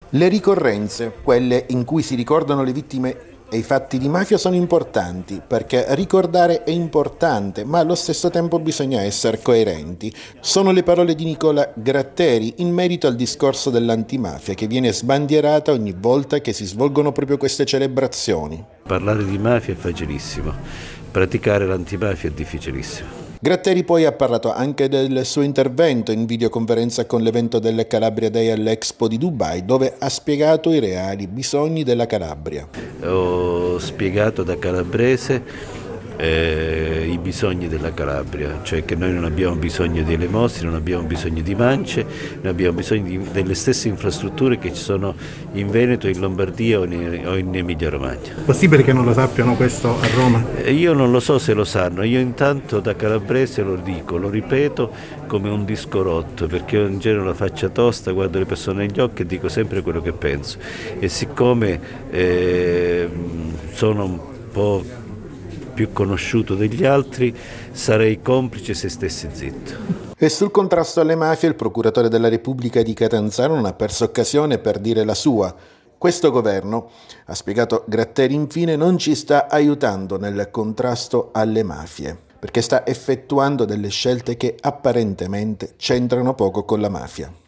Le ricorrenze, quelle in cui si ricordano le vittime e i fatti di mafia, sono importanti, perché ricordare è importante, ma allo stesso tempo bisogna essere coerenti. Sono le parole di Nicola Gratteri in merito al discorso dell'antimafia, che viene sbandierata ogni volta che si svolgono proprio queste celebrazioni. Parlare di mafia è facilissimo, praticare l'antimafia è difficilissimo. Gratteri poi ha parlato anche del suo intervento in videoconferenza con l'evento del Calabria Day all'Expo di Dubai, dove ha spiegato i reali bisogni della Calabria. Ho spiegato da calabrese i bisogni della Calabria, cioè che noi non abbiamo bisogno di elemosine, non abbiamo bisogno di mance, noi abbiamo bisogno delle stesse infrastrutture che ci sono in Veneto, in Lombardia o in Emilia-Romagna. Possibile che non lo sappiano questo a Roma? Io non lo so se lo sanno, io intanto da calabrese lo dico, lo ripeto come un disco rotto, perché io in genere ho la faccia tosta, guardo le persone negli occhi e dico sempre quello che penso. E siccome sono un po' più conosciuto degli altri, sarei complice se stessi zitto. E sul contrasto alle mafie il procuratore della Repubblica di Catanzaro non ha perso occasione per dire la sua. Questo governo, ha spiegato Gratteri infine, non ci sta aiutando nel contrasto alle mafie, perché sta effettuando delle scelte che apparentemente c'entrano poco con la mafia.